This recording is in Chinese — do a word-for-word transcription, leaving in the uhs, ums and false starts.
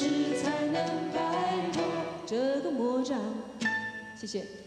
时才能摆脱这个魔障。谢谢。